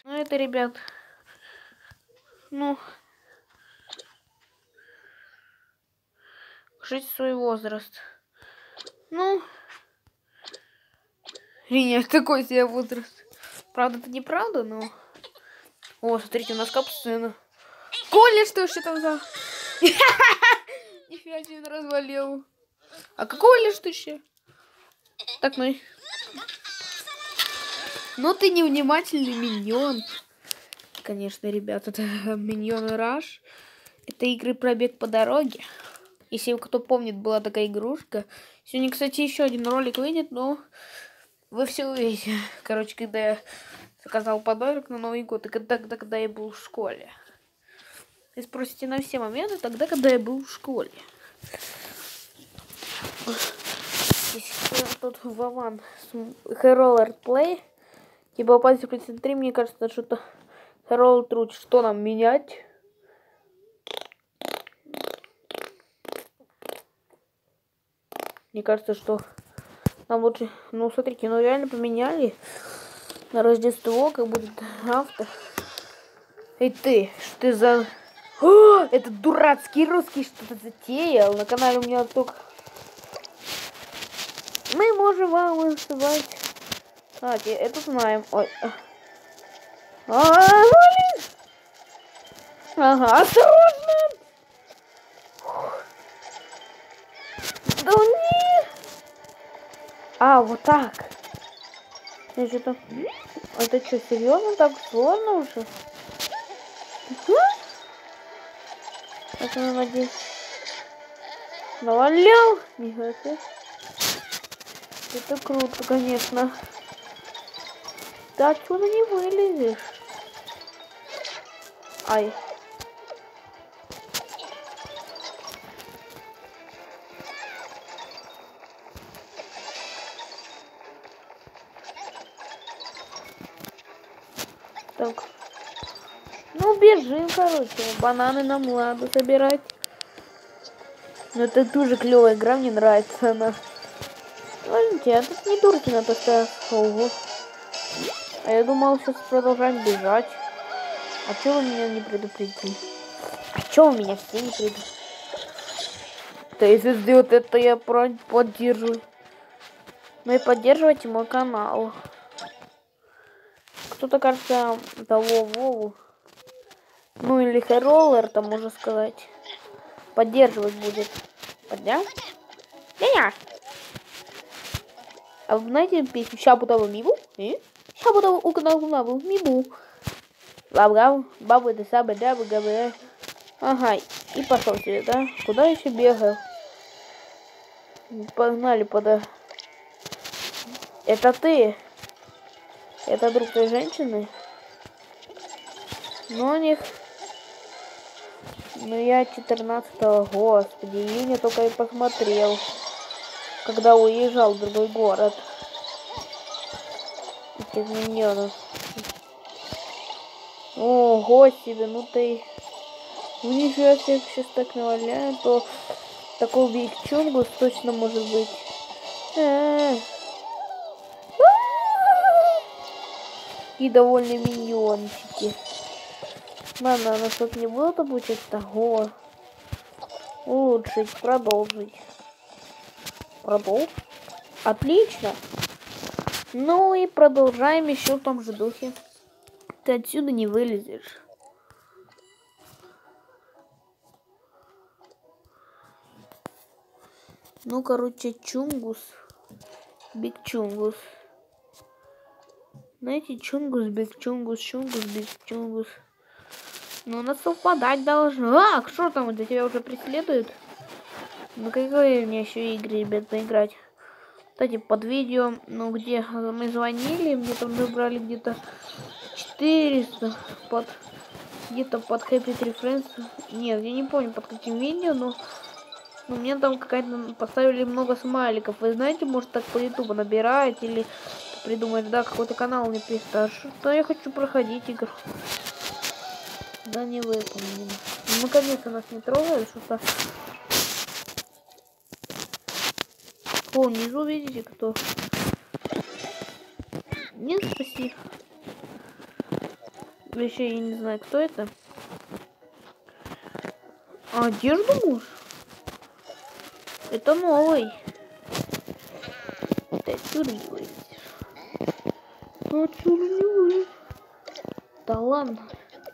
Ну это, ребят, ну, жить свой возраст. Ну, нет, такой себе возраст. Правда, это неправда, но... О, смотрите, у нас капсцена. Коля, что там за... Нифига себе, развалил. А какого лишь ты еще? Так, ну... Ну ты невнимательный миньон. Конечно, ребят, это Миньон Rush. Это игры пробег по дороге. Если кто помнит, была такая игрушка. Сегодня, кстати, еще один ролик выйдет, но вы все увидите. Короче, когда я заказал подарок на Новый год, и когда я был в школе. Вы спросите на все моменты, тогда, когда я был в школе. Здесь тут Вован Heroller Play. Типа попасть в 53, мне кажется, что-то Heroller Truth. Что нам менять? Мне кажется, что нам лучше... Ну, смотрите, ну реально поменяли на Рождество, как будет автор. Эй ты, что ты за... О, этот дурацкий русский что-то затеял. На канале у меня только... Мы можем вам высылать... А, это знаем. Ой. Блин! Ага, осторожно! Да нет! А, вот так. Я что-то... Это что, серьезно так сложно уже? Это надеюсь. Навалял. Нифига. Это круто, конечно. Ты отсюда не вылезешь. Ай. Так. Ну, бежим, короче. Бананы нам ладно собирать. Но это тоже клевая игра, мне нравится она. Смотрите, а тут не Дуркина такая. Ого. А я думал сейчас продолжать бежать. А чего вы меня не предупредили? А чего вы меня все не предупредили? Да если сделать это, я поддерживаю. Ну и поддерживайте мой канал. Кто-то, кажется, того Вову. Ну или Heroller, там можно сказать. Поддерживать будет. Подня? Меня. А вы знаете песню Шабутова Мибу? Шабутова Уканаву Мибу. Лавгав, бабу это сабы, дабы, габы. Ага, и пошел себе, да? Куда еще бегаю? Погнали пода. Это ты? Это друг той женщины? Ну, у них... Ну, я 14-го, господи, июня только и посмотрел. Когда уезжал в другой город. Этих миньонов. Ого себе, ну ты... Ну, нифига себе, сейчас так наваляют, то... Такой Биг-Чунгус точно может быть. И довольны миньончики. Ладно, нас тут не будут обучать того. Улучшить, продолжить. Продолжить. Отлично. Ну и продолжаем еще в том же духе. Ты отсюда не вылезешь. Ну, короче, Чунгус. Биг Чунгус. Знаете, Чунгус, Биг Чунгус, Чунгус, Биг Чунгус. Ну, у нас совпадать должно. А, что там, это тебя уже преследует? Ну, какие у меня еще игры, ребят, поиграть? Кстати, под видео, ну, где мы звонили, мне там набрали где-то 400 под... Где-то под Happy Tree Friends. Нет, я не помню, под каким видео, но... Ну, мне там какая-то... Поставили много смайликов. Вы знаете, может, так по ютубу набирать или придумать, да, какой-то канал мне пишет. А что я хочу проходить игру? Да не выполнено. Ну, наконец-то нас не трогают, что-то... О, внизу видите, кто? Нет, спасибо. Вообще, я не знаю, кто это. А, одежду муж? Это новый. Ты отсюда не вылезешь. Ты отсюда не вылезешь. Да ладно.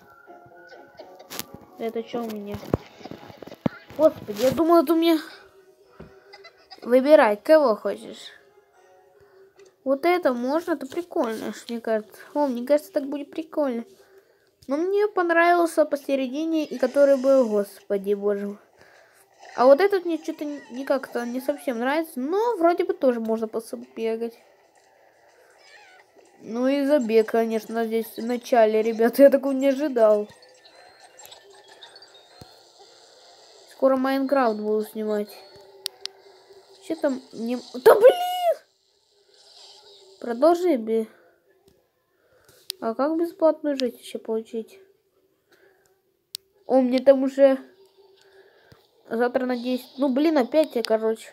Это что у меня? Господи, я думала, это у меня... Выбирай, кого хочешь. Вот это можно, это прикольно, мне кажется. О, мне кажется, так будет прикольно. Но мне понравился посередине, и который был, господи боже мой. А вот этот мне что-то не как-то не совсем нравится, но вроде бы тоже можно бегать. Ну и забег, конечно, здесь в начале, ребята, я такого не ожидал. Скоро Майнкрафт буду снимать. Что там не... Да блин! Продолжи, би. А как бесплатную жить еще получить? О, мне там уже... Завтра, надеюсь... Ну, блин, опять я, короче.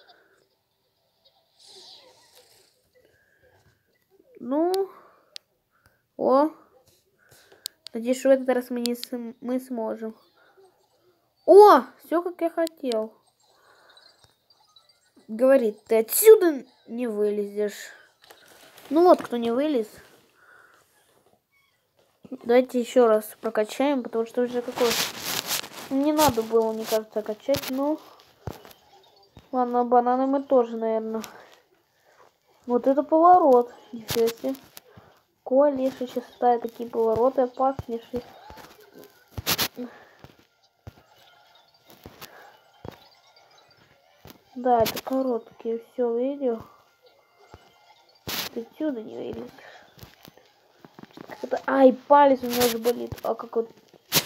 Ну... О! Надеюсь, что в этот раз мы сможем. О! Все, как я хотел. Говорит, ты отсюда не вылезешь. Ну вот, кто не вылез. Давайте еще раз прокачаем, потому что уже какой... Не надо было, мне кажется, качать, но... Ладно, бананы мы тоже, наверное. Вот это поворот. Нифига себе. Леший сейчас ставит такие повороты опаснейшие. Да, это короткие. Все, видел? Ты отсюда не вылез. Ай, палец у меня уже болит. А как вот...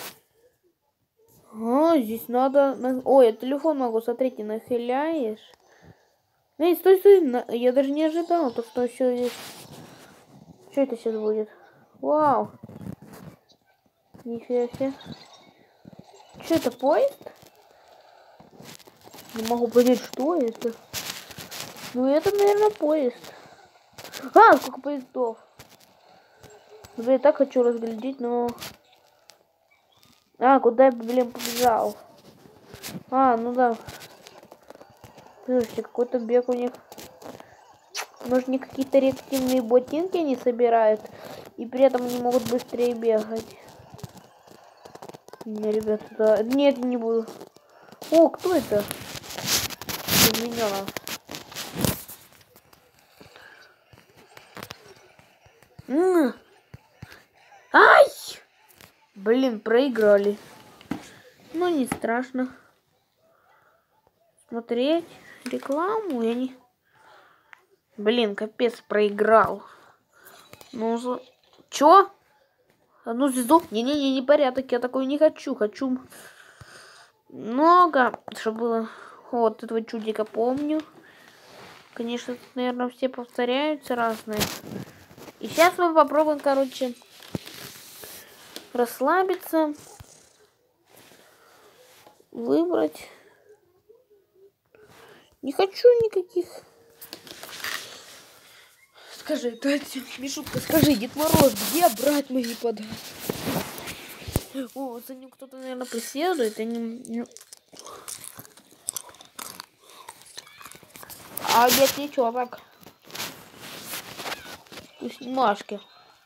А, здесь надо... Ой, я телефон могу, смотрите, нахиляешь. Эй, стой, стой. Я даже не ожидал, то что еще здесь... Что это сейчас будет? Вау. Нифига себе. Что это, поезд? Не могу понять, что это. Ну, это, наверное, поезд. А, сколько поездов. Я так хочу разглядеть, но... А, куда я, блин, побежал? А, ну да. Слушайте, какой-то бег у них. Может, не какие-то реактивные ботинки они собирают, и при этом они могут быстрее бегать. Не, ребята, да. Нет, не буду. О, кто это? У меня. Ай! Блин, проиграли. Ну, не страшно. Смотреть рекламу я не... Блин, капец, проиграл. Ну, чё? Одну звезду? Не-не-не, не порядок, я такой не хочу. Хочу много, чтобы было... Вот этого чудика помню. Конечно, наверное, все повторяются разные. И сейчас мы попробуем, короче, расслабиться. Выбрать. Не хочу никаких... Скажи, Тати, Мишутка, скажи, Дед Мороз, где брать мои подарки? О, за ним кто-то, наверное, преследует. А опять ничего, так. Снимашки.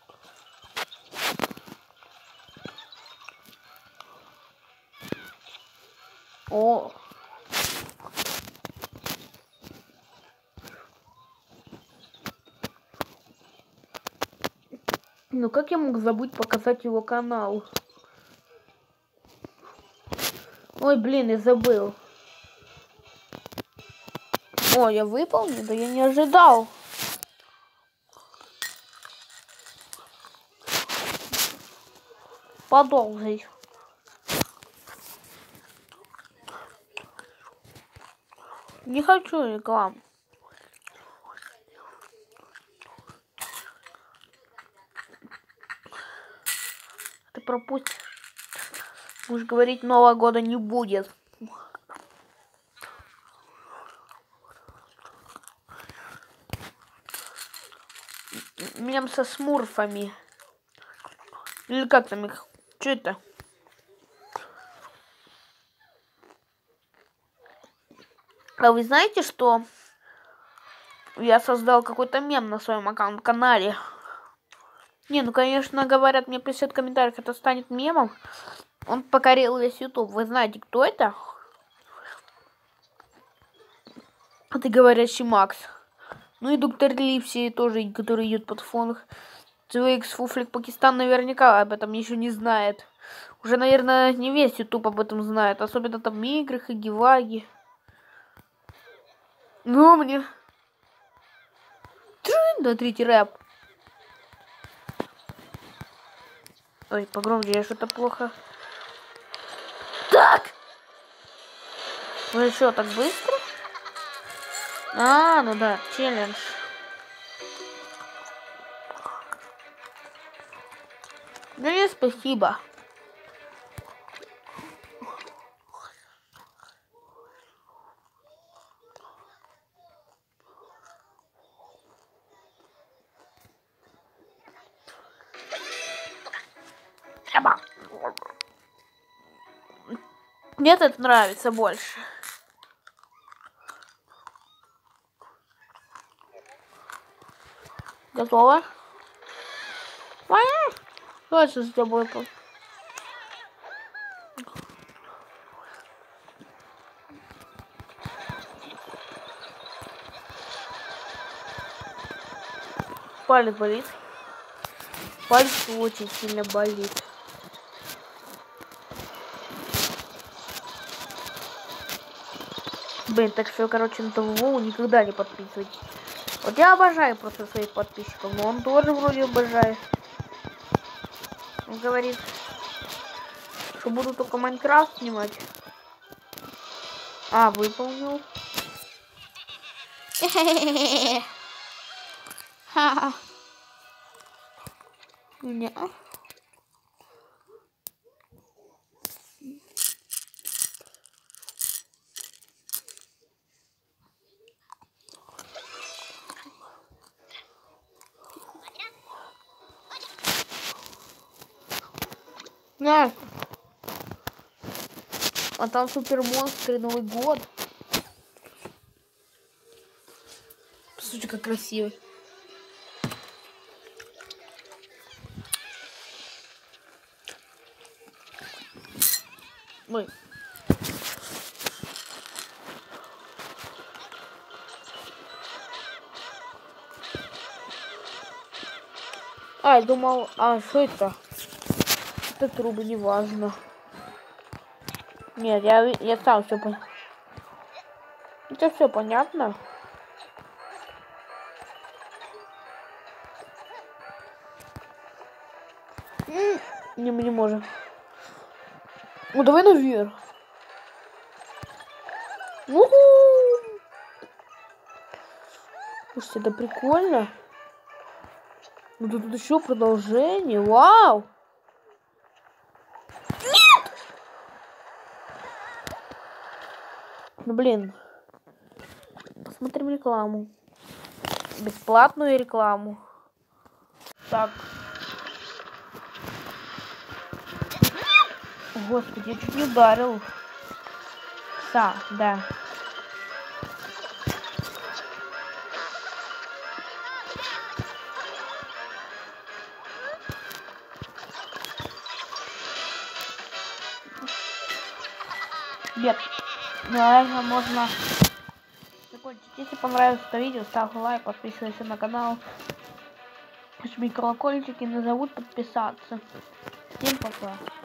О. Ну как я мог забыть показать его канал? Ой, блин, я забыл. О, я выполнил? Да я не ожидал. Продолжить. Не хочу рекламу. Ты пропустишь. Будешь говорить, Нового года не будет. Мем со смурфами. Или как там их? Что это? А вы знаете, что я создал какой-то мем на своем аккаунт-канале? Не, ну, конечно, говорят, мне пишут в комментариях, это станет мемом. Он покорил весь YouTube. Вы знаете, кто это? Это говорящий Макс. Ну и доктор Ливси тоже, который идет под фон. TVX Фуфлик Пакистан наверняка об этом еще не знает. Уже, наверное, не весь YouTube об этом знает. Особенно там Миграх и Гиваги. Ну, мне... Да, третий рэп. Ой, погромче, я что-то плохо. Так! Ну что, так быстро? А, ну да, челлендж. Да нет, спасибо. Мне это нравится больше. Готово? Что с тобой? Палец болит. Палец очень сильно болит. Блин, так что, короче, на того Вову никогда не подписывайтесь. Вот я обожаю просто своих подписчиков, но он тоже вроде обожает. Он говорит, что буду только Майнкрафт снимать. А, выполнил. Не. Знаешь, а там супермонстры, Новый год. Слушай, как красивый. Ой. А, я думал, а что это? Это трубы, не важно. Нет, я сам все понял. Это все понятно. Не, мы не можем. Ну давай наверх. Слушайте, это прикольно. Ну тут еще продолжение. Вау! Нет! Ну блин. Посмотрим рекламу. Бесплатную рекламу. Так. Господи, я чуть не ударил. Да. Нет. На этом можно закончить. Если понравилось это видео, ставь лайк, подписывайся на канал. Жми колокольчик и не забудь подписаться. Всем пока.